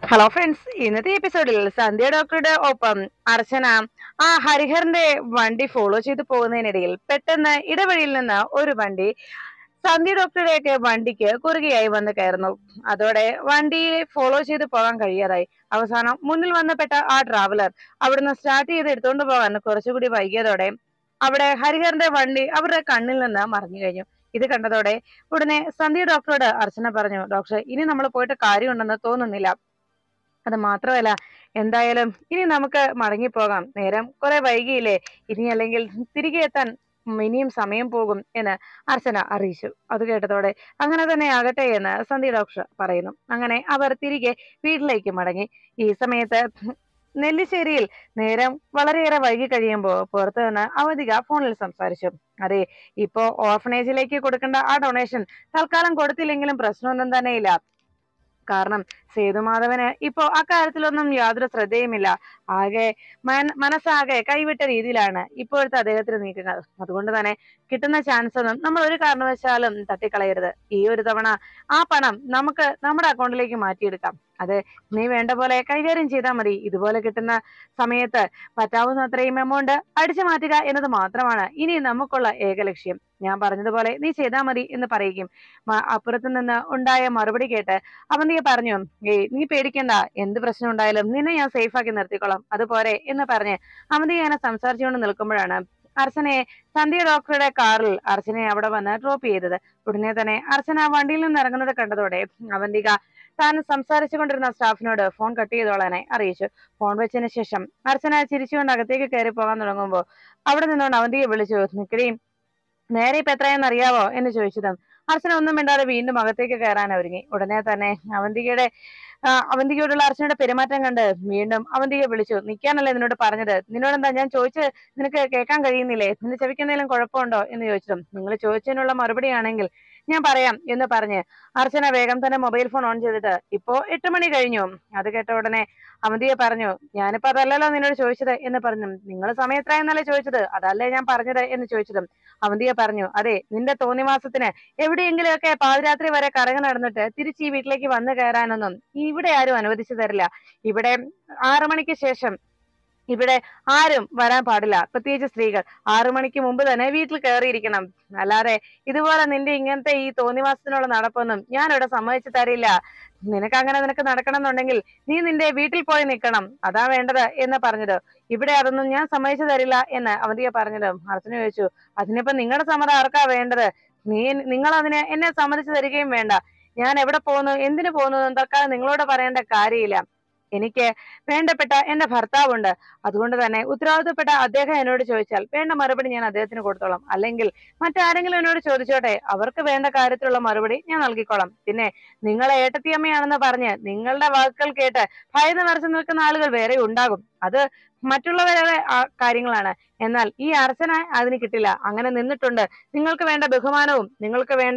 Hello friends, ഇന്നത്തെ എപ്പിസോഡിൽ സന്ധ്യ ഡോക്ടറുടെ ഒപ്പം അർച്ചന ആ ഹരിഹറിന്റെ വണ്ടി ഫോളോ ചെയ്ത് പോകുന്നതിനിടയിൽ പെട്ടെന്ന് ഇടവഴിയിൽ നിന്ന് ഒരു വണ്ടി സന്ധ്യ ഡോക്ടറുടെയൊക്കെ വണ്ടിക്ക് കുറുകെയായി വന്ന് കയറുന്നു. അതോടെ വണ്ടിയെ ഫോളോ ചെയ്ത് പോകാൻ കഴിയാതായി. അവസാനം മുന്നിൽ വന്നപ്പെട്ട ആ ട്രാവലർ അവിടുന്ന് സ്റ്റാർട്ട് ചെയ്ത് എടുത്തുകൊണ്ട് പോകാൻ കുറച്ചുകൂടി വൈകിയതോടെ അവിടെ ഹരിഹറിന്റെ വണ്ടി അവരുടെ കണ്ണിൽ നിന്ന് മറഞ്ഞു കഴിഞ്ഞു. ഇത് കണ്ടതോടെ ഉടനെ സന്ധ്യ ഡോക്ടറോട് അർച്ചന പറഞ്ഞു, ഡോക്ടർ, ഇനി നമ്മൾ പോയിട്ട് കാര്യമുണ്ടെന്ന് തോന്നുന്നില്ല. അത് മാത്രമല്ല, എന്തായാലും ഇനി നമുക്ക് മടങ്ങിപ്പോകാം. നേരം കുറെ വൈകിയില്ലേ, ഇനി അല്ലെങ്കിൽ തിരികെ എത്താൻ ഇനിയും സമയം പോകും എന്ന് അർച്ചന അറിയിച്ചു. അത് കേട്ടതോടെ അങ്ങനെ തന്നെ ആകട്ടെ എന്ന് സന്ധ്യ ഡോക്ടർ പറയുന്നു. അങ്ങനെ അവർ തിരികെ വീട്ടിലേക്ക് മടങ്ങി. ഈ സമയത്ത് നെല്ലിശ്ശേരിയിൽ നേരം വളരെയേറെ വൈകി കഴിയുമ്പോൾ പുറത്തു നിന്ന് അവന്തിക ഫോണിൽ സംസാരിച്ചു. അതെ, ഇപ്പോ ഓർഫനേജിലേക്ക് കൊടുക്കേണ്ട ആ ഡൊണേഷൻ തൽക്കാലം കൊടുത്തില്ലെങ്കിലും പ്രശ്നമൊന്നും തന്നെയില്ല. കാരണം സേതുമാധവന് ഇപ്പോ അക്കാര്യത്തിലൊന്നും യാതൊരു ശ്രദ്ധയുമില്ല. ആകെ മനസ്സാകെ കൈവിട്ട രീതിയിലാണ് ഇപ്പോഴത്തെ അദ്ദേഹത്തിന്റെ നീക്കങ്ങൾ. അതുകൊണ്ട് തന്നെ കിട്ടുന്ന ചാൻസ് ഒന്നും നമ്മൾ ഒരു കാരണവശാലും തട്ടിക്കളയരുത്. ഈ ഒരു തവണ ആ പണം നമുക്ക് നമ്മുടെ അക്കൗണ്ടിലേക്ക് മാറ്റിയെടുക്കാം. അത് നീ വേണ്ട പോലെ കൈകാര്യം ചെയ്താൽ മതി. ഇതുപോലെ കിട്ടുന്ന സമയത്ത് പറ്റാവുന്ന അത്രയും എമൗണ്ട് അടിച്ചു മാറ്റുക എന്നത് മാത്രമാണ് ഇനി നമുക്കുള്ള ഏക ലക്ഷ്യം. ഞാൻ പറഞ്ഞതുപോലെ നീ ചെയ്താൽ മതി എന്ന് പറയിക്കും. അപ്പുറത്തു നിന്ന് ഉണ്ടായ മറുപടി കേട്ട് അവന്തിക പറഞ്ഞു, നീ പേടിക്കണ്ട, എന്ത് പ്രശ്നം ഉണ്ടായാലും നിന്നെ ഞാൻ സേഫ് ആക്കി നിർത്തിക്കോളാം, അതുപോലെ എന്ന് പറഞ്ഞ് അവന്തിക ഇങ്ങനെ സംസാരിച്ചുകൊണ്ട് നിൽക്കുമ്പോഴാണ് അർച്ചനയെ സന്ധ്യ ഡോക്ടറുടെ കാറിൽ അർച്ചനയെ അവിടെ വന്ന് ഡ്രോപ്പ് ചെയ്തത്. ഉടനെ തന്നെ അർച്ചന വണ്ടിയിൽ നിന്ന് ഇറങ്ങുന്നത് കണ്ടതോടെ അവന്തിക താൻ സംസാരിച്ചു കൊണ്ടിരുന്ന സ്റ്റാഫിനോട് ഫോൺ കട്ട് ചെയ്തോളാനായി അറിയിച്ചു. ഫോൺ വെച്ചതിന് ശേഷം അർച്ചന ചിരിച്ചുകൊണ്ട് അകത്തേക്ക് കയറി പോകാൻ തുടങ്ങുമ്പോൾ അവിടെ നിന്നുകൊണ്ട് അവന്തിക വിളിച്ചു, നിക്കടിയും, നേരെ ഇപ്പൊ എത്രയെന്ന് അറിയാവോ എന്ന് ചോദിച്ചതും അർച്ചന ഒന്നും മിണ്ടാതെ വീണ്ടും അകത്തേക്ക് കയറാൻ ഒരുങ്ങി. ഉടനെ തന്നെ അവന്തികയോടുള്ള അർച്ചനയുടെ പെരുമാറ്റം കണ്ട് വീണ്ടും അവന്തിക വിളിച്ചു, നിൽക്കാനല്ലേ നിന്നോട് പറഞ്ഞത്, നിന്നോടെന്താ ഞാൻ ചോദിച്ച് നിനക്ക് കേൾക്കാൻ കഴിയുന്നില്ലേ, നിന്റെ ചെവിക്ക് എന്തെങ്കിലും കുഴപ്പമുണ്ടോ എന്ന് ചോദിച്ചതും നിങ്ങൾ ചോദിച്ചതിനുള്ള മറുപടിയാണെങ്കിൽ ഞാൻ പറയാം എന്ന് പറഞ്ഞ് അർച്ചന വേഗം തന്നെ മൊബൈൽ ഫോൺ ഓൺ ചെയ്തിട്ട് ഇപ്പോ 8 മണി കഴിഞ്ഞു. അത് കേട്ട ഉടനെ അവന്തിക പറഞ്ഞു, ഞാനിപ്പോ അതല്ലല്ലോ നിന്നോട് ചോദിച്ചത് എന്ന് പറഞ്ഞു. നിങ്ങൾ സമയം എത്രയെന്നല്ലേ ചോദിച്ചത്, അതല്ലേ ഞാൻ പറഞ്ഞത് എന്ന് ചോദിച്ചതും അവന്തിക പറഞ്ഞു, അതെ, നിന്റെ തോന്നിവാസത്തിന് എവിടെയെങ്കിലുമൊക്കെ പാതിരാത്രി വരെ കറങ്ങി നടന്നിട്ട് തിരിച്ച് ഈ വീട്ടിലേക്ക് വന്നു കയറാനൊന്നും ഇവിടെ ആരും അനുവദിച്ചു തരില്ല. ഇവിടെ 6 മണിക്ക് ശേഷം ഇവിടെ ആരും വരാൻ പാടില്ല. പ്രത്യേകിച്ച് സ്ത്രീകൾ 6 മണിക്ക് മുമ്പ് തന്നെ വീട്ടിൽ കയറിയിരിക്കണം. അല്ലാതെ ഇതുപോലെ നിന്റെ ഇങ്ങനത്തെ ഈ തോന്നിവാസത്തിനുള്ള നടപ്പൊന്നും ഞാൻ ഇവിടെ സമ്മതിച്ചു തരില്ല. നിനക്ക് നടക്കണം എന്നുണ്ടെങ്കിൽ നീ നിന്റെ വീട്ടിൽ പോയി നിൽക്കണം, അതാ വേണ്ടത് എന്ന് പറഞ്ഞത്. ഇവിടെ അതൊന്നും ഞാൻ സമ്മതിച്ചു തരില്ല എന്ന് അവന്തിക പറഞ്ഞത് അർച്ചന ചോദിച്ചു, അതിനിപ്പോ നിങ്ങളുടെ സമ്മതം ആർക്കാ വേണ്ടത്? നിങ്ങൾ അതിനെ എന്നെ സമ്മതിച്ചു തരികയും വേണ്ട. ഞാൻ എവിടെ പോകുന്നു, എന്തിനു പോകുന്നു തൽക്കാലം നിങ്ങളോട് പറയേണ്ട കാര്യമില്ല. എനിക്ക് വേണ്ടപ്പെട്ട എന്റെ ഭർത്താവുണ്ട്. അതുകൊണ്ട് തന്നെ ഉത്തരവാദിത്തപ്പെട്ട അദ്ദേഹം എന്നോട് ചോദിച്ചാൽ വേണ്ട മറുപടി ഞാൻ അദ്ദേഹത്തിന് കൊടുത്തോളാം. അല്ലെങ്കിൽ മറ്റാരെങ്കിലും എന്നോട് ചോദിച്ചോട്ടെ, അവർക്ക് വേണ്ട കാര്യത്തിലുള്ള മറുപടി ഞാൻ നൽകിക്കോളാം. പിന്നെ നിങ്ങളെ ഏട്ടത്തിയമ്മയാണെന്ന് പറഞ്ഞ് നിങ്ങളുടെ വാക്കുകൾ കേട്ട് ഭയന്ന് നിറച്ചു നിൽക്കുന്ന ആളുകൾ വേറെ ഉണ്ടാകും. അത് മറ്റുള്ളവരുടെ കാര്യങ്ങളാണ്. എന്നാൽ ഈ അർച്ചന അതിന് കിട്ടില്ല. അങ്ങനെ നിന്നിട്ടുണ്ട്. നിങ്ങൾക്ക് വേണ്ട ബഹുമാനവും നിങ്ങൾക്ക് വേണ്ട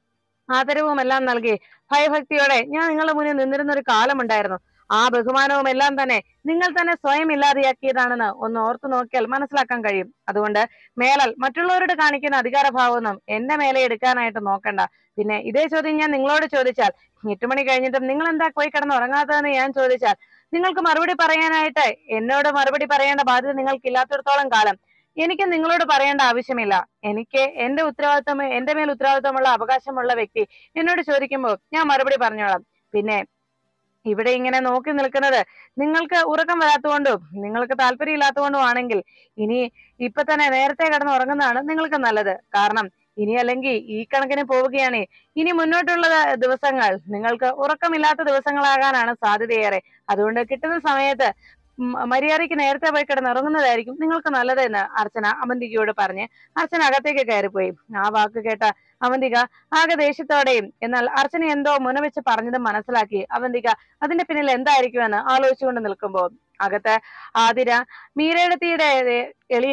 ആദരവും എല്ലാം നൽകി ഭയഭക്തിയോടെ ഞാൻ നിങ്ങളുടെ മുന്നിൽ നിന്നിരുന്ന ഒരു കാലമുണ്ടായിരുന്നു. ആ ബഹുമാനവും എല്ലാം തന്നെ നിങ്ങൾ തന്നെ സ്വയം ഇല്ലാതെയാക്കിയതാണെന്ന് ഒന്ന് ഓർത്തു നോക്കിയാൽ മനസ്സിലാക്കാൻ കഴിയും. അതുകൊണ്ട് മേലാൽ മറ്റുള്ളവരോട് കാണിക്കുന്ന അധികാരഭാവമൊന്നും എന്റെ മേലെ എടുക്കാനായിട്ട് നോക്കണ്ട. പിന്നെ ഇതേ ചോദ്യം ഞാൻ നിങ്ങളോട് ചോദിച്ചാൽ, 8 മണി കഴിഞ്ഞിട്ടും നിങ്ങൾ എന്താ പോയി കിടന്ന് ഉറങ്ങാത്തതെന്ന് ഞാൻ ചോദിച്ചാൽ നിങ്ങൾക്ക് മറുപടി പറയാനായിട്ട് എന്നോട് മറുപടി പറയേണ്ട ബാധ്യത നിങ്ങൾക്ക് ഇല്ലാത്തിടത്തോളം കാലം എനിക്ക് നിങ്ങളോട് പറയേണ്ട ആവശ്യമില്ല. എനിക്ക് എന്റെ ഉത്തരവാദിത്വം, എന്റെ മേൽ ഉത്തരവാദിത്വമുള്ള അവകാശമുള്ള വ്യക്തി എന്നോട് ചോദിക്കുമ്പോൾ ഞാൻ മറുപടി പറഞ്ഞോളാം. പിന്നെ ഇവിടെ ഇങ്ങനെ നോക്കി നിൽക്കുന്നത് നിങ്ങൾക്ക് ഉറക്കം വരാത്തതുകൊണ്ടും നിങ്ങൾക്ക് താല്പര്യമില്ലാത്തതുകൊണ്ടും ആണെങ്കിൽ ഇനി ഇപ്പൊ തന്നെ നേരത്തെ കിടന്ന് ഉറങ്ങുന്നതാണ് നിങ്ങൾക്ക് നല്ലത്. കാരണം ഇനി അല്ലെങ്കിൽ ഈ കണക്കിന് പോവുകയാണ് ഇനി മുന്നോട്ടുള്ള ദിവസങ്ങൾ നിങ്ങൾക്ക് ഉറക്കമില്ലാത്ത ദിവസങ്ങളാകാനാണ് സാധ്യതയേറെ. അതുകൊണ്ട് കിട്ടുന്ന സമയത്ത് മര്യാദയ്ക്ക് നേരത്തെ പോയി കിടന്നുറങ്ങുന്നതായിരിക്കും നിങ്ങൾക്ക് നല്ലതെന്ന് അർച്ചന അവന്തികയോട് പറഞ്ഞ് അർച്ചന അകത്തേക്ക് കയറിപ്പോയി. ആ വാക്ക് കേട്ട അവന്തിക ആകെ ദേഷ്യത്തോടെയും എന്നാൽ അർച്ചന എന്തോ മുനവെച്ച് പറഞ്ഞത് മനസ്സിലാക്കി അവന്തിക അതിന്റെ പിന്നിൽ എന്തായിരിക്കുമെന്ന് ആലോചിച്ചുകൊണ്ട് നിൽക്കുമ്പോ അകത്ത് ആതിര മീരടത്തിയുടെ എളി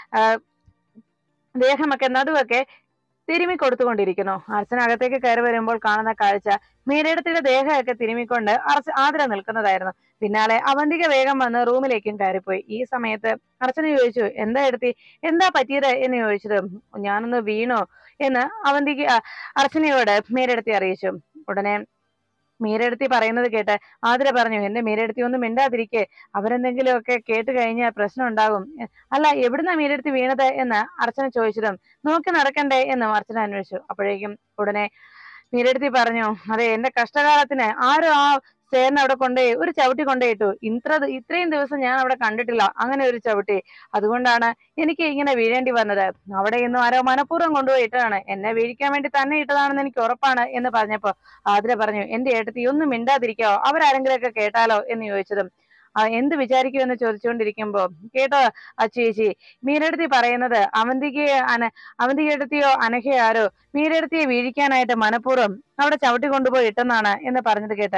ദേഹമൊക്കെ നടുവൊക്കെ തിരുമ്മി കൊടുത്തുകൊണ്ടിരിക്കുന്നു. അർച്ചന അകത്തേക്ക് കയറി വരുമ്പോൾ കാണുന്ന കാഴ്ച മീരടത്തിയുടെ ദേഹമൊക്കെ തിരുമ്മിക്കൊണ്ട് ആതിര നിൽക്കുന്നതായിരുന്നു. പിന്നാലെ അവന്തിക വേഗം വന്ന് റൂമിലേക്കും കയറിപ്പോയി. ഈ സമയത്ത് അർച്ചന ചോദിച്ചു, എന്താ എടുത്തി, എന്താ പറ്റിയത് എന്ന് ചോദിച്ചത്. ഞാനൊന്ന് വീണോ എന്ന് അവന്തിക അർച്ചനയോട് മീരടത്തി അറിയിച്ചു. ഉടനെ മീരെടുത്തി പറയുന്നത് കേട്ട് ആതിര പറഞ്ഞു, എന്റെ മീരെടുത്തി ഒന്നും മിണ്ടാതിരിക്കെ, അവരെന്തെങ്കിലുമൊക്കെ കേട്ട് കഴിഞ്ഞാൽ പ്രശ്നം ഉണ്ടാകും. അല്ല, എവിടുന്നാ മീരെടുത്തി വീണത് എന്ന് അർച്ചന ചോദിച്ചതും നോക്കി നടക്കണ്ടേ എന്ന് അർച്ചന അന്വേഷിച്ചു. അപ്പോഴേക്കും ഉടനെ മീരെടുത്തി പറഞ്ഞു, അതെ, എന്റെ കഷ്ടകാലത്തിന് ആരും ആ ചേട്ടൻ അവിടെ കൊണ്ടുപോയി ഒരു ചവിട്ടി കൊണ്ടുപോയിട്ടു. ഇത്രയും ദിവസം ഞാൻ അവിടെ കണ്ടിട്ടില്ല അങ്ങനെ ഒരു ചവിട്ടി. അതുകൊണ്ടാണ് എനിക്ക് ഇങ്ങനെ വീഴേണ്ടി വന്നത്. അവിടെ ഇന്നും ആരോ മനഃപൂർവ്വം കൊണ്ടുപോയി ഇട്ടതാണ്. എന്നെ വീഴിക്കാൻ വേണ്ടി തന്നെ ഇട്ടതാണെന്ന് എനിക്ക് ഉറപ്പാണ് എന്ന് പറഞ്ഞപ്പോ ആതിര പറഞ്ഞു, എന്റെ ഏട്ടത്തി ഒന്നും മിണ്ടാതിരിക്കാവോ, അവരാരെങ്കിലുമൊക്കെ കേട്ടാലോ എന്ന് ചോദിച്ചതും എന്ത് വിചാരിക്കുമെന്ന് ചോദിച്ചുകൊണ്ടിരിക്കുമ്പോ, കേട്ടോ അച്ചേച്ചി, മീരെടുത്തി പറയുന്നത് അവന്തികേട്ടത്തിയോ അനഘയോ ആരോ മീരെടുത്തിയെ വീഴിക്കാനായിട്ട് മനഃപൂർവ്വം അവിടെ ചവിട്ടി കൊണ്ടുപോയി ഇട്ടെന്നാണ് എന്ന് പറഞ്ഞത് കേട്ട്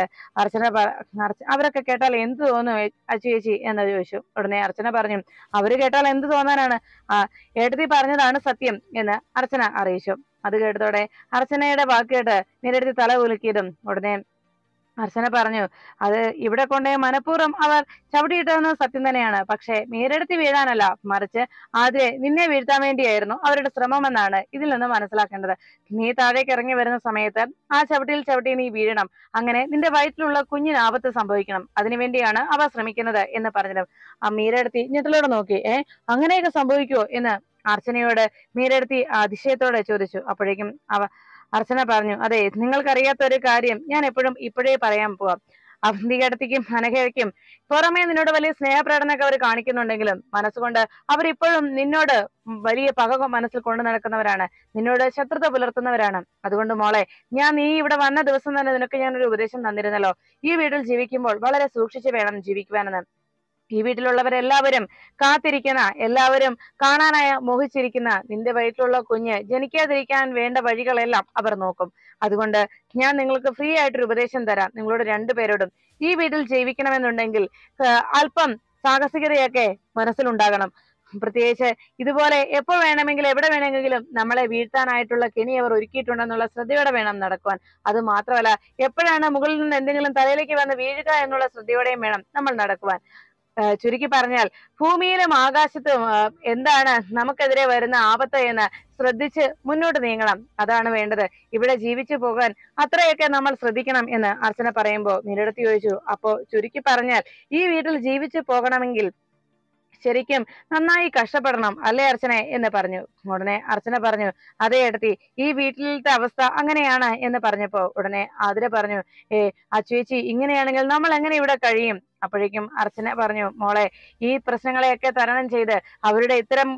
അവരൊക്കെ കേട്ടാൽ എന്ത് തോന്നും അച്ചേച്ചി എന്ന് ചോദിച്ചു. ഉടനെ അർച്ചന പറഞ്ഞു, അവര് കേട്ടാൽ എന്ത് തോന്നാനാണ്, ഏട്ടത്തി പറഞ്ഞതാണ് സത്യം എന്ന് അർച്ചന അറിയിച്ചു. അത് കേട്ടതോടെ അർച്ചനയുടെ വാക്ക് കേട്ട് മീരെടുത്തി തല കുലുക്കിയതും ഉടനെ അർച്ചന പറഞ്ഞു, അത് ഇവിടെ കൊണ്ടുപോയി മനഃപൂർവ്വം അവർ ചവിട്ടിയിട്ടതെന്നത് സത്യം തന്നെയാണ്. പക്ഷെ മീരെടുത്തി വീഴാനല്ല, മറിച്ച് ആദ്യം നിന്നെ വീഴ്ത്താൻ വേണ്ടിയായിരുന്നു അവരുടെ ശ്രമമെന്നാണ് ഇതിൽ നിന്ന് മനസ്സിലാക്കേണ്ടത്. നീ താഴേക്ക് ഇറങ്ങി വരുന്ന സമയത്ത് ആ ചവിട്ടി നീ വീഴണം. അങ്ങനെ നിന്റെ വയറ്റിലുള്ള കുഞ്ഞിന് ആപത്ത് സംഭവിക്കണം. അതിനുവേണ്ടിയാണ് അവർ ശ്രമിക്കുന്നത് എന്ന് പറഞ്ഞത്. ആ മീരെടുത്തി ഞെട്ടലോടെ നോക്കി. അങ്ങനെയൊക്കെ സംഭവിക്കുമോ എന്ന് അർച്ചനയോട് മീരെടുത്തി അതിശയത്തോടെ ചോദിച്ചു. അപ്പോഴേക്കും അർച്ചന പറഞ്ഞു, അതെ, നിങ്ങൾക്കറിയാത്ത ഒരു കാര്യം ഞാൻ ഇപ്പോഴേ പറയാൻ പോവാം. അവന്തികേട്ടത്തിക്കും അനഘയ്ക്കും പുറമേ നിന്നോട് വലിയ സ്നേഹപ്രകടനമൊക്കെ അവർ കാണിക്കുന്നുണ്ടെങ്കിലും മനസ്സുകൊണ്ട് അവരിപ്പോഴും നിന്നോട് വലിയ പക മനസ്സിൽ കൊണ്ടു നടക്കുന്നവരാണ്, നിന്നോട് ശത്രുത പുലർത്തുന്നവരാണ്. അതുകൊണ്ട് മോളെ, നീ ഇവിടെ വന്ന ദിവസം തന്നെ നിനക്ക് ഞാനൊരു ഉപദേശം തന്നിരുന്നല്ലോ, ഈ വീട്ടിൽ ജീവിക്കുമ്പോൾ വളരെ സൂക്ഷിച്ച് വേണം ജീവിക്കുവാനെന്ന്. ഈ വീട്ടിലുള്ളവരെല്ലാവരും കാത്തിരിക്കുന്ന, എല്ലാവരും കാണാനായി മോഹിച്ചിരിക്കുന്ന നിന്റെ വയറ്റിലുള്ള കുഞ്ഞ് ജനിക്കാതിരിക്കാൻ വേണ്ട വഴികളെല്ലാം അവർ നോക്കും. അതുകൊണ്ട് ഞാൻ നിങ്ങൾക്ക് ഫ്രീ ആയിട്ടൊരു ഉപദേശം തരാം. നിങ്ങളോട് രണ്ടുപേരോടും ഈ വീട്ടിൽ ജീവിക്കണമെന്നുണ്ടെങ്കിൽ അല്പം സാഹസികതയൊക്കെ മനസ്സിലുണ്ടാകണം. പ്രത്യേകിച്ച് ഇതുപോലെ എപ്പോൾ വേണമെങ്കിലും എവിടെ വേണമെങ്കിലും നമ്മളെ വീഴ്ത്താനായിട്ടുള്ള കെണി അവർ ഒരുക്കിയിട്ടുണ്ടെന്നുള്ള ശ്രദ്ധയോടെ വേണം നടക്കുവാൻ. അത് മാത്രമല്ല, എപ്പോഴാണ് മുകളിൽ നിന്ന് എന്തെങ്കിലും തലയിലേക്ക് വന്ന് വീഴുക എന്നുള്ള ശ്രദ്ധയോടെയും വേണം നമ്മൾ നടക്കുവാൻ. ചുരുക്കി പറഞ്ഞാൽ ഭൂമിയിലും ആകാശത്തും എന്താണ് നമുക്കെതിരെ വരുന്ന ആപത്ത് എന്ന് ശ്രദ്ധിച്ച് മുന്നോട്ട് നീങ്ങണം. അതാണ് വേണ്ടത്. ഇവിടെ ജീവിച്ചു പോകാൻ അത്രയൊക്കെ നമ്മൾ ശ്രദ്ധിക്കണം എന്ന് അർച്ചന പറയുമ്പോ മീരെടുത്തി ചോദിച്ചു, അപ്പോ ചുരുക്കി പറഞ്ഞാൽ ഈ വീട്ടിൽ ജീവിച്ചു പോകണമെങ്കിൽ ശരിക്കും നന്നായി കഷ്ടപ്പെടണം അല്ലേ അർച്ചനെ എന്ന് പറഞ്ഞു. ഉടനെ അർച്ചന പറഞ്ഞു, അതേ ഏട്ടത്തി, ഈ വീട്ടിലത്തെ അവസ്ഥ അങ്ങനെയാണ് എന്ന് പറഞ്ഞപ്പോ ഉടനെ ആതിര പറഞ്ഞു, അച്ചുവേച്ചി, ഇങ്ങനെയാണെങ്കിൽ നമ്മൾ എങ്ങനെ ഇവിടെ കഴിയും? അപ്പോഴേക്കും അർച്ചന പറഞ്ഞു, മോളെ, ഈ പ്രശ്നങ്ങളെയൊക്കെ തരണം ചെയ്ത് അവരുടെ ഇത്തരം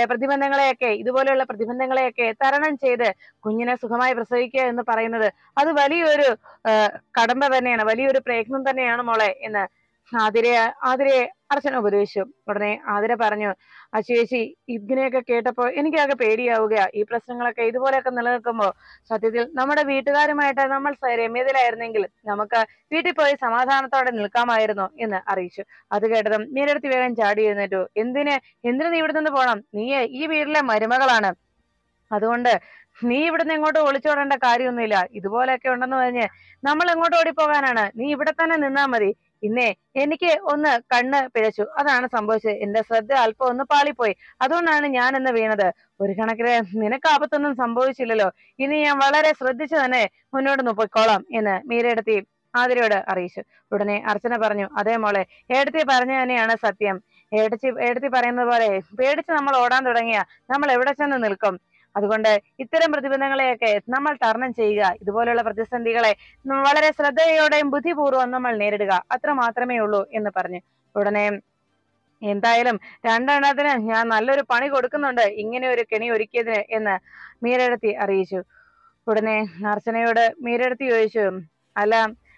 ഇതുപോലെയുള്ള പ്രതിബന്ധങ്ങളെയൊക്കെ തരണം ചെയ്ത് കുഞ്ഞിനെ സുഖമായി പ്രസവിക്കുക എന്ന് പറയുന്നത് അത് വലിയൊരു കടമ്പ തന്നെയാണ്, വലിയൊരു പ്രയത്നം തന്നെയാണ് മോളെ എന്ന് ആതിരയെ അർച്ചന ഉപദേശിച്ചു. ഉടനെ ആതിര പറഞ്ഞു, അച്ചുവേച്ചി, ഇതിനെയൊക്കെ കേട്ടപ്പോ എനിക്കാകെ പേടിയാവുകയാ. ഈ പ്രശ്നങ്ങളൊക്കെ ഇതുപോലെയൊക്കെ നിലനിൽക്കുമ്പോ സത്യത്തിൽ നമ്മുടെ വീട്ടുകാരുമായിട്ട് നമ്മൾ രമ്യതയിലായിരുന്നെങ്കിൽ നമുക്ക് വീട്ടിൽ പോയി സമാധാനത്തോടെ നിൽക്കാമായിരുന്നു എന്ന് അറിയിച്ചു. അത് കേട്ടതും മീരെടുത്ത് വേഗം ചാടി എഴുന്നേറ്റു. എന്തിന് നീ ഇവിടെ നിന്ന് പോണം? നീ ഈ വീട്ടിലെ മരുമകളാണ്. അതുകൊണ്ട് നീ ഇവിടുന്ന് എങ്ങോട്ട് ഒളിച്ചോടേണ്ട കാര്യമൊന്നുമില്ല. ഇതുപോലെയൊക്കെ ഉണ്ടെന്ന് പറഞ്ഞ് നമ്മൾ എങ്ങോട്ട് ഓടിപ്പോകാനാണ്? നീ ഇവിടെ തന്നെ നിന്നാ മതി. പിന്നെ എനിക്ക് ഒന്ന് കണ്ണ് പിഴച്ചു, അതാണ് സംഭവിച്ചത്. എന്റെ ശ്രദ്ധ അല്പം ഒന്ന് പാളിപ്പോയി, അതുകൊണ്ടാണ് ഞാൻ ഇന്ന് വീണത്. ഒരു കണക്കിന് നിനക്ക് ആപത്തൊന്നും സംഭവിച്ചില്ലല്ലോ. ഇനി ഞാൻ വളരെ ശ്രദ്ധിച്ചു തന്നെ മുന്നോട്ട് പൊയ്ക്കോളാം എന്ന് മീരയെടുത്തി ആതിരയോട് അറിയിച്ചു. ഉടനെ അർച്ചന പറഞ്ഞു, അതേ മോളെ, ഏടത്തി പറഞ്ഞു തന്നെയാണ് സത്യം. ഏടത്തി പറയുന്നത് പോലെ പേടിച്ച് നമ്മൾ ഓടാൻ തുടങ്ങിയ നമ്മൾ എവിടെ ചെന്ന് നിൽക്കും? അതുകൊണ്ട് ഇത്തരം പ്രതിബന്ധങ്ങളെയൊക്കെ നമ്മൾ തരണം ചെയ്യുക. ഇതുപോലെയുള്ള പ്രതിസന്ധികളെ വളരെ ശ്രദ്ധയോടെയും ബുദ്ധിപൂർവ്വം നമ്മൾ നേരിടുക, അത്ര മാത്രമേ ഉള്ളൂ എന്ന് പറഞ്ഞു. ഉടനെ എന്തായാലും രണ്ടെണ്ണത്തിന് ഞാൻ നല്ലൊരു പണി കൊടുക്കുന്നുണ്ട് ഇങ്ങനെ ഒരു കെണി ഒരുക്കിയതിന് എന്ന് മീരയെടുത്തി അറിയിച്ചു. ഉടനെ അർച്ചനയോട് മീരയെടുത്തി ചോദിച്ചു, അല്ല,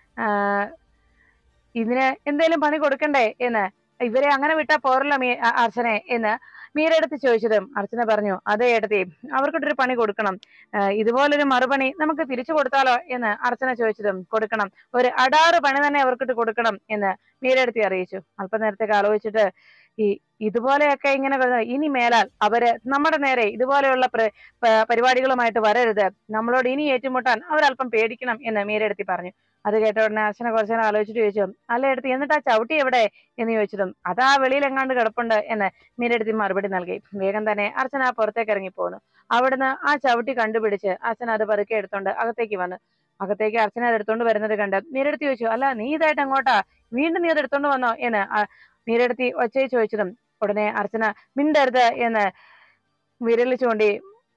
ഇതിന് എന്തേലും പണി കൊടുക്കണ്ടേ എന്ന്, ഇവരെ അങ്ങനെ വിട്ടാ പോരല്ലോ അർച്ചനെ എന്ന് മീരയെടുത്ത് ചോദിച്ചതും അർച്ചന പറഞ്ഞു, അതേ ഏട്ടത്തി, അവർക്കിട്ടൊരു പണി കൊടുക്കണം. ഇതുപോലൊരു മറുപണി നമുക്ക് തിരിച്ചു കൊടുത്താലോ എന്ന് അർച്ചന ചോദിച്ചതും കൊടുക്കണം, ഒരു അടാറ് പണി തന്നെ അവർക്കിട്ട് കൊടുക്കണം എന്ന് മീരയെടുത്തി അറിയിച്ചു. അല്പനേരത്തേക്ക് ആലോചിച്ചിട്ട് ഇതുപോലെയൊക്കെ ഇങ്ങനെ ഇനി മേലാൽ അവര് നമ്മുടെ നേരെ ഇതുപോലെയുള്ള പരിപാടികളുമായിട്ട് വരരുത്, നമ്മളോട് ഇനി ഏറ്റുമുട്ടാൻ അവരല്പം പേടിക്കണം എന്ന് മീരയെടുത്തി പറഞ്ഞു. അത് കേട്ട ഉടനെ അർച്ചന കുറച്ചു നേരം ആലോചിച്ചിട്ട് ചോദിച്ചു, അല്ല എടുത്തി, എന്നിട്ട് ആ ചവിട്ടി എവിടെ എന്ന് ചോദിച്ചതും അതാ വെളിയിൽ എങ്ങാണ്ട് കിടപ്പുണ്ട് എന്ന് മീരയെടുത്തി മറുപടി നൽകി. വേഗം തന്നെ അർച്ചന പുറത്തേക്ക് ഇറങ്ങി പോന്നു. അവിടുന്ന് ആ ചവിട്ടി കണ്ടുപിടിച്ച് അർച്ചന അത് പതുക്കെ എടുത്തോണ്ട് അകത്തേക്ക് വന്നു. അകത്തേക്ക് അർച്ചന അത് എടുത്തോണ്ട് വരുന്നത് കണ്ട് മീരെടുത്ത് ചോദിച്ചു, അല്ല നീ ഇതായിട്ട് എങ്ങോട്ടാ, വീണ്ടും നീ അത് എടുത്തോണ്ട് വന്നോ എന്ന് മീരെടുത്തി ഒച്ചയെ ചോദിച്ചതും ഉടനെ അർച്ചന മിണ്ടരുത് എന്ന് വിരൽ ചൂണ്ടി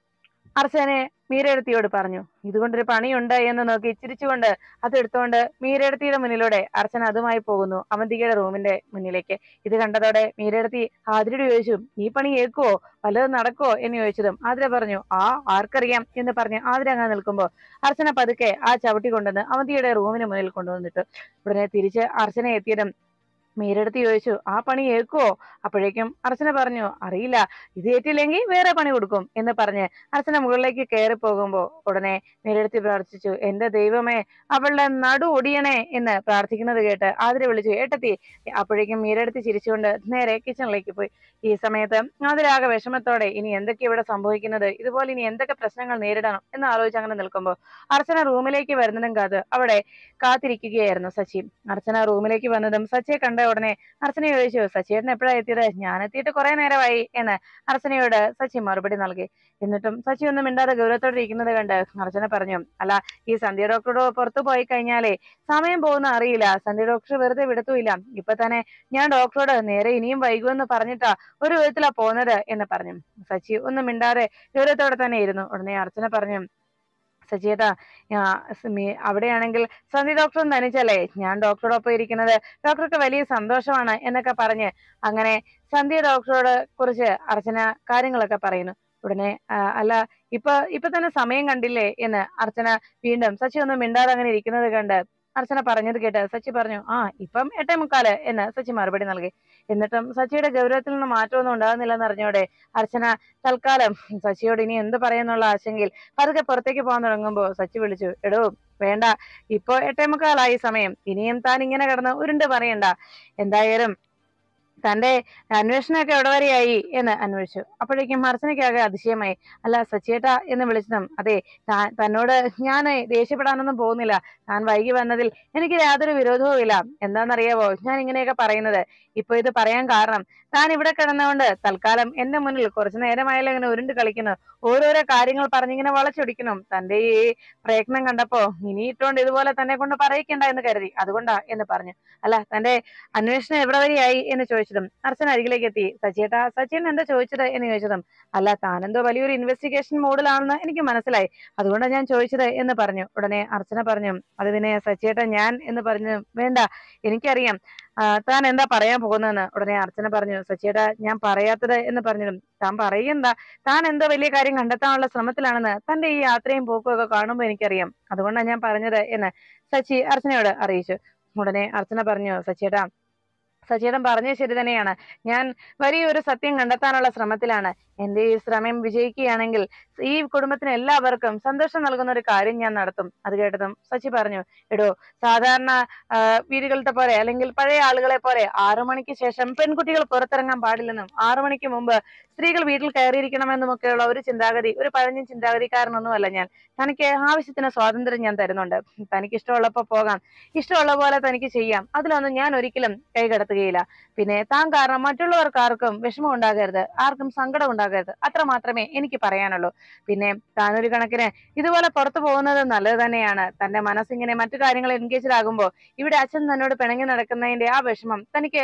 അർച്ചനെ മീരെടുത്തിയോട് പറഞ്ഞു. ഇതുകൊണ്ടൊരു പണിയുണ്ട് എന്ന് നോക്കി ചിരിച്ചുകൊണ്ട് അതെടുത്തോണ്ട് മീരെടുത്തിയുടെ മുന്നിലൂടെ അർച്ചന അതുമായി പോകുന്നു അവന്തികയുടെ റൂമിന്റെ മുന്നിലേക്ക്. ഇത് കണ്ടതോടെ മീരെടുത്തി ആതിരയോട് ചോദിച്ചു, ഈ പണി ഏക്കുവോ, വല്ലതും നടക്കുവോ എന്ന് ചോദിച്ചതും ആതിര പറഞ്ഞു, ആർക്കറിയാം എന്ന് പറഞ്ഞ് ആതിര അങ്ങനെ നിൽക്കുമ്പോ അർച്ചന പതുക്കെ ആ ചവിട്ടി കൊണ്ടുവന്ന് അവന്തിയുടെ റൂമിന് മുന്നിൽ കൊണ്ടുവന്നിട്ട് ഉടനെ തിരിച്ച് അർച്ചന എത്തിയതും മീരെടുത്ത് ചോദിച്ചു, ആ പണി ഏൽക്കുവോ? അപ്പോഴേക്കും അർച്ചന പറഞ്ഞു, അറിയില്ല, ഇത് ഏറ്റില്ലെങ്കിൽ വേറെ പണി കൊടുക്കും എന്ന് പറഞ്ഞ് അർച്ചന മുകളിലേക്ക് കയറി പോകുമ്പോ ഉടനെ മീരെടുത്ത് പ്രാർത്ഥിച്ചു, എന്റെ ദൈവമേ, അവളുടെ നടു ഒടിയണേ എന്ന് പ്രാർത്ഥിക്കുന്നത് കേട്ട് ആതിര വിളിച്ചു, ഏട്ടത്തി. അപ്പോഴേക്കും മീരെടുത്ത് ചിരിച്ചുകൊണ്ട് നേരെ കിച്ചണിലേക്ക് പോയി. ഈ സമയത്ത് ആതിരാകെ വിഷമത്തോടെ ഇനി എന്തൊക്കെ ഇവിടെ സംഭവിക്കുന്നത്, ഇതുപോലെ ഇനി എന്തൊക്കെ പ്രശ്നങ്ങൾ നേരിടണം എന്ന് ആലോചിച്ച് അങ്ങനെ നിൽക്കുമ്പോൾ അർച്ചന റൂമിലേക്ക് വരുന്നതും അവിടെ കാത്തിരിക്കുകയായിരുന്നു സച്ചി. അർച്ചന റൂമിലേക്ക് വന്നതും സച്ചിയെ കണ്ട ഉടനെ അർച്ചന ചോദിച്ചു, സച്ചിയേട്ടൻ എപ്പോഴാ എത്തിയത്? ഞാൻ എത്തിയിട്ട് കുറെ നേരമായി എന്ന് അർച്ചനയോട് സച്ചി മറുപടി നൽകി. എന്നിട്ടും സച്ചി ഒന്നും മിണ്ടാതെ ഗൗരവത്തോടെ ഇരിക്കുന്നത് കണ്ട് അർച്ചന പറഞ്ഞു, അല്ല, ഈ സന്ധ്യ ഡോക്ടറോട് പുറത്തു പോയി കഴിഞ്ഞാലേ സമയം പോകുന്ന അറിയില്ല. സന്ധ്യ ഡോക്ടർ വെറുതെ വിടത്തുമില്ല. ഇപ്പൊ തന്നെ ഞാൻ ഡോക്ടറോട് നേരെ ഇനിയും വൈകുമെന്ന് പറഞ്ഞിട്ടാ ഒരു വിധത്തിലാ പോന്നത് എന്ന് പറഞ്ഞു. സച്ചി ഒന്നും മിണ്ടാതെ ഗൗരവത്തോടെ തന്നെ ഇരുന്നു. ഉടനെ അർച്ചന പറഞ്ഞു, സച്ചിയേട്ടാ, അവിടെയാണെങ്കിൽ സന്ധി ഡോക്ടറും തനിച്ചല്ലേ, ഞാൻ ഡോക്ടറോടൊപ്പം ഇരിക്കുന്നത് ഡോക്ടർക്ക് വലിയ സന്തോഷമാണ് എന്നൊക്കെ പറഞ്ഞ് അങ്ങനെ സന്ധ്യ ഡോക്ടറോട് കുറിച്ച് അർച്ചന കാര്യങ്ങളൊക്കെ പറയുന്നു. ഉടനെ അല്ല, ഇപ്പൊ തന്നെ സമയം കണ്ടില്ലേ എന്ന് അർച്ചന വീണ്ടും സച്ചി ഒന്നും മിണ്ടാതെ അങ്ങനെ ഇരിക്കുന്നത് കണ്ട് അർച്ചന പറഞ്ഞത് കേട്ട് സച്ചി പറഞ്ഞു, ഇപ്പം 8:45 എന്ന് സച്ചി മറുപടി നൽകി. എന്നിട്ടും സച്ചിയുടെ ഗൗരവത്തിൽ നിന്ന് മാറ്റമൊന്നും ഉണ്ടാകുന്നില്ലെന്ന് അറിഞ്ഞോടെ അർച്ചന തൽക്കാലം സച്ചിയോട് ഇനി എന്ത് പറയുന്നുള്ള ആശങ്കയിൽ പതുക്കെ പുറത്തേക്ക് പോകാൻ തുടങ്ങുമ്പോ സച്ചി വിളിച്ചു, എടോ വേണ്ട, ഇപ്പൊ 8:45 സമയം, ഇനിയും താൻ ഇങ്ങനെ കിടന്ന് ഉരുണ്ട് പറയണ്ട. എന്തായാലും തന്റെ അന്വേഷണമൊക്കെ എവിടെ വരെയായി എന്ന് അന്വേഷിച്ചു. അപ്പോഴേക്കും അർച്ചനയ്ക്കാകെ അതിശയമായി. അല്ല സച്ചിയേട്ടാ എന്ന് വിളിച്ചതും, അതെ, തന്നോട് ഞാൻ ദേഷ്യപ്പെടാനൊന്നും പോകുന്നില്ല. താൻ വൈകി വന്നതിൽ എനിക്ക് യാതൊരു വിരോധവും ഇല്ല. എന്താണെന്നറിയാവോ ഞാൻ ഇങ്ങനെയൊക്കെ പറയുന്നത്? ഇപ്പൊ ഇത് പറയാൻ കാരണം താൻ ഇവിടെ കിടന്നുകൊണ്ട് തൽക്കാലം എന്റെ മുന്നിൽ കുറച്ചു നേരമായാലും ഇങ്ങനെ ഉരുണ്ട് കളിക്കുന്നു, ഓരോരോ കാര്യങ്ങൾ പറഞ്ഞിങ്ങനെ വളച്ചൊടിക്കുന്നു. തന്റെ ഈ പ്രയത്നം കണ്ടപ്പോ ഇനിയിട്ടോണ്ട് ഇതുപോലെ തന്നെ കൊണ്ട് പറയിക്കണ്ട എന്ന് കരുതി, അതുകൊണ്ടാ എന്ന് പറഞ്ഞു. അല്ല, തന്റെ അന്വേഷണം എവിടെ വരെയായി എന്ന് ചോദിച്ചതും അർച്ചന അരികിലേക്ക് എത്തി. സച്ചിയേട്ടാ, സച്ചിൻ എന്താ ചോദിച്ചത് എന്ന് ചോദിച്ചതും, അല്ല, താനെന്തോ വലിയൊരു ഇൻവെസ്റ്റിഗേഷൻ മോഡിലാണെന്ന് എനിക്ക് മനസ്സിലായി, അതുകൊണ്ടാണ് ഞാൻ ചോദിച്ചത് എന്ന് പറഞ്ഞു. ഉടനെ അർച്ചന പറഞ്ഞു, അത് പിന്നെ സച്ചിയേട്ടാ, ഞാൻ എന്ന് പറഞ്ഞു, വേണ്ട, എനിക്കറിയാം താൻ എന്താ പറയാൻ പോകുന്നതെന്ന്. ഉടനെ അർച്ചന പറഞ്ഞു, സച്ചിയേട്ടാ, ഞാൻ പറയാത്തത് എന്ന് പറഞ്ഞതും, താൻ പറയണ്ട, താൻ എന്തോ വലിയ കാര്യം കണ്ടെത്താനുള്ള ശ്രമത്തിലാണെന്ന് തന്റെ ഈ യാത്രയും പോക്കും ഒക്കെ കാണുമ്പോൾ എനിക്കറിയാം, അതുകൊണ്ടാണ് ഞാൻ പറഞ്ഞത് എന്ന് സച്ചി അർച്ചനയോട് അറിയിച്ചു. ഉടനെ അർച്ചന പറഞ്ഞു, സച്ചിയേട്ടൻ പറഞ്ഞത് ശരി തന്നെയാണ്, ഞാൻ വലിയൊരു സത്യം കണ്ടെത്താനുള്ള ശ്രമത്തിലാണ്. എന്റെ ഈ ശ്രമം വിജയിക്കുകയാണെങ്കിൽ ഈ കുടുംബത്തിന് എല്ലാവർക്കും സന്തോഷം നൽകുന്ന ഒരു കാര്യം ഞാൻ നടത്തും. അത് കേട്ടതും സച്ചി പറഞ്ഞു, എടോ, സാധാരണ വീടുകളത്തെ പോലെ അല്ലെങ്കിൽ പഴയ ആളുകളെ പോലെ 6 മണിക്ക് ശേഷം പെൺകുട്ടികൾ പുറത്തിറങ്ങാൻ പാടില്ലെന്നും 6 മണിക്ക് മുമ്പ് സ്ത്രീകൾ വീട്ടിൽ കയറിയിരിക്കണമെന്നും ഒക്കെയുള്ള ഒരു ചിന്താഗതി, ഒരു പഴഞ്ഞ ചിന്താഗതിക്കാരനൊന്നുമല്ല ഞാൻ. തനിക്ക് ആവശ്യത്തിന് സ്വാതന്ത്ര്യം ഞാൻ തരുന്നുണ്ട്. തനിക്ക് ഇഷ്ടമുള്ളപ്പോ പോകാം, ഇഷ്ടമുള്ള പോലെ തനിക്ക് ചെയ്യാം, അതിലൊന്നും ഞാൻ ഒരിക്കലും കൈകടത്തുകയില്ല. പിന്നെ താൻ കാരണം മറ്റുള്ളവർക്ക് ആർക്കും വിഷമം ഉണ്ടാകരുത്, ആർക്കും സങ്കടം ഉണ്ടാകരുത്, അത്ര മാത്രമേ എനിക്ക് പറയാനുള്ളൂ. പിന്നെ താനൊരു കണക്കിന് ഇതുപോലെ പുറത്തു പോകുന്നത് നല്ലത് തന്നെയാണ്. തന്റെ മനസ്സിങ്ങനെ മറ്റു കാര്യങ്ങൾ എൻഗേജ്ഡ് ആകുമ്പോൾ ഇവിടെ അച്ഛൻ തന്നോട് പിണങ്ങി നടക്കുന്നതിന്റെ ആ വിഷമം തനിക്ക്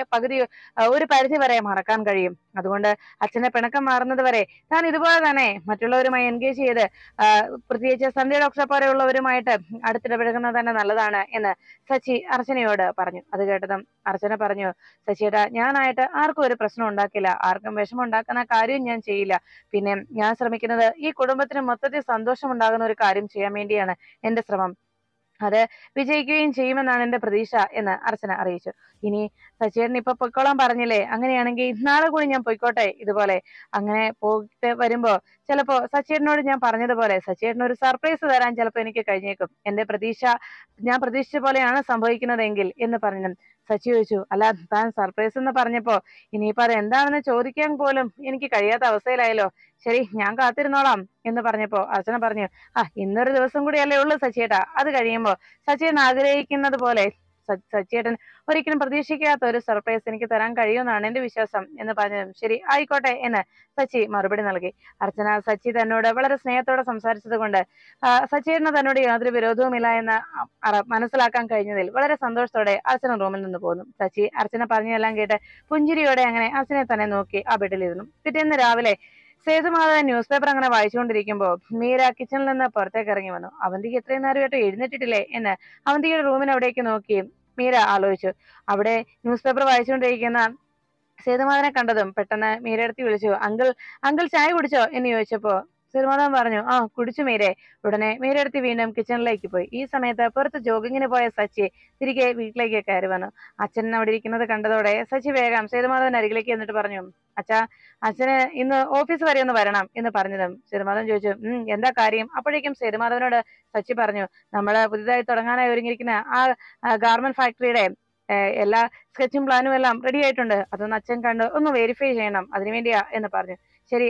ഒരു പരിധി വരെ മറക്കാൻ കഴിയും. അതുകൊണ്ട് അച്ഛന്റെ പിണക്കം മാറുന്നത് വരെ താൻ ഇതുപോലെ തന്നെ മറ്റുള്ളവരുമായി എൻഗേജ് ചെയ്ത് പ്രത്യേകിച്ച് സന്ധ്യ ഡോക്ടറെ പോലെയുള്ളവരുമായിട്ട് അടുത്തിടപഴകുന്നത് തന്നെ നല്ലതാണ് എന്ന് സച്ചി അർച്ചനയോട് പറഞ്ഞു. അത് കേട്ടതും അർച്ചന പറഞ്ഞു, സച്ചിയേട്ടാ, ഞാനായിട്ട് ആർക്കും ഒരു പ്രശ്നം ഉണ്ടാക്കില്ല, ആർക്കും വിഷമം ഉണ്ടാക്കുന്ന കാര്യവും ഞാൻ ചെയ്യില്ല. പിന്നെ ഞാൻ ശ്രമിക്കുന്നത് ഈ കുടുംബത്തിന് മൊത്തത്തിൽ സന്തോഷം ഉണ്ടാകുന്ന ഒരു കാര്യം ചെയ്യാൻ വേണ്ടിയാണ് എന്റെ ശ്രമം. അത് വിജയിക്കുകയും ചെയ്യുമെന്നാണ് എന്റെ പ്രതീക്ഷ എന്ന് അർച്ചന അറിയിച്ചു. ഇനി സച്ചിയേട്ടൻ ഇപ്പൊ പൊയ്ക്കോളാൻ പറഞ്ഞില്ലേ, അങ്ങനെയാണെങ്കിൽ നാളെ കൂടി ഞാൻ പൊയ്ക്കോട്ടെ. ഇതുപോലെ അങ്ങനെ പോയിട്ട് വരുമ്പോ ചിലപ്പോ സച്ചിയേട്ടനോട് ഞാൻ പറഞ്ഞതുപോലെ സച്ചിയേട്ടന് ഒരു സർപ്രൈസ് തരാൻ ചിലപ്പോ എനിക്ക് കഴിഞ്ഞേക്കും. എന്റെ പ്രതീക്ഷ ഞാൻ പ്രതീക്ഷിച്ച പോലെയാണ് സംഭവിക്കുന്നതെങ്കിൽ എന്ന് പറഞ്ഞു. സച്ചി ചോദിച്ചു, അല്ല, താൻ സർപ്രൈസ് എന്ന് പറഞ്ഞപ്പോ ഇനിയിപ്പോ അത് എന്താണെന്ന് ചോദിക്കാൻ പോലും എനിക്ക് കഴിയാത്ത അവസ്ഥയിലായല്ലോ. ശരി, ഞാൻ കാത്തിരുന്നോളാം എന്ന് പറഞ്ഞപ്പോ അർച്ചന പറഞ്ഞു, ഇന്നൊരു ദിവസം കൂടിയല്ലേ ഉള്ളൂ സച്ചിയേട്ടാ, അത് കഴിയുമ്പോ സച്ചിൻ ആഗ്രഹിക്കുന്നത് പോലെ സച്ചിയേട്ടൻ ഒരിക്കലും പ്രതീക്ഷിക്കാത്ത ഒരു സർപ്രൈസ് എനിക്ക് തരാൻ കഴിയുമെന്നാണ് എന്റെ വിശ്വാസം എന്ന് പറഞ്ഞതും ശരി ആയിക്കോട്ടെ എന്ന് സച്ചി മറുപടി നൽകി. അർച്ചന സച്ചി തന്നോട് വളരെ സ്നേഹത്തോടെ സംസാരിച്ചത് കൊണ്ട് സച്ചിയേട്ടന് തന്നോട് യാതൊരു വിരോധവുമില്ല എന്ന് മനസ്സിലാക്കാൻ കഴിഞ്ഞതിൽ വളരെ സന്തോഷത്തോടെ അർച്ചന റൂമിൽ നിന്ന് പോന്നു. സച്ചി അർച്ചന പറഞ്ഞതെല്ലാം കേട്ട് പുഞ്ചിരിയോടെ അങ്ങനെ അർച്ചനെ തന്നെ നോക്കി ആ ബെഡിലിരുന്നു. പിറ്റേന്ന് രാവിലെ സേതുമാധവൻ ന്യൂസ് പേപ്പർ അങ്ങനെ വായിച്ചുകൊണ്ടിരിക്കുമ്പോൾ മീര കിച്ചണിൽ നിന്ന് പുറത്തേക്ക് ഇറങ്ങി വന്നു. അവന്തിക്ക് എത്രയും നേരമായിട്ട് എഴുന്നേറ്റിട്ടില്ലേ എന്ന് അവന്തിയുടെ റൂമിന് അവിടേക്ക് നോക്കി മീര ആലോചിച്ചു. അവിടെ ന്യൂസ് പേപ്പർ വായിച്ചുകൊണ്ടിരിക്കുന്ന സേതുമാധവനെ കണ്ടതും പെട്ടെന്ന് മീരയെടുത്ത് വിളിച്ചു. അങ്കിൾ അങ്കിൾ ചായ കുടിച്ചോ എന്ന് ചോദിച്ചപ്പോ സേതുമാധവൻ പറഞ്ഞു, ആ കുടിച്ചു മീരെ. ഉടനെ മീരയെടുത്ത് വീണ്ടും കിച്ചണിലേക്ക് പോയി. ഈ സമയത്ത് പുറത്ത് ജോഗിങ്ങിന് പോയ സച്ചി തിരികെ വീട്ടിലേക്ക് കയറി വന്നു. അച്ഛൻ അവിടെ ഇരിക്കുന്നത് കണ്ടതോടെ സച്ചി വേഗം സേതുമാധവൻ അരികിലേക്ക് എന്നിട്ട് പറഞ്ഞു, അച്ഛാ അച്ഛന് ഇന്ന് ഓഫീസ് വരെ ഒന്ന് വരണം എന്ന് പറഞ്ഞതും സേതുമാധവൻ ചോദിച്ചു, എന്താ കാര്യം? അപ്പോഴേക്കും സേതുമാധവനോട് സച്ചി പറഞ്ഞു, നമ്മള് പുതിയതായി തുടങ്ങാനായി ഒരുങ്ങിയിരിക്കുന്ന ആ ഗാർമെന്റ് ഫാക്ടറിയുടെ എല്ലാ സ്കെച്ചും പ്ലാനും എല്ലാം റെഡി ആയിട്ടുണ്ട്. അതൊന്ന് അച്ഛൻ കണ്ട് ഒന്ന് വെരിഫൈ ചെയ്യണം, അതിനുവേണ്ടിയാ എന്ന് പറഞ്ഞു. ശരി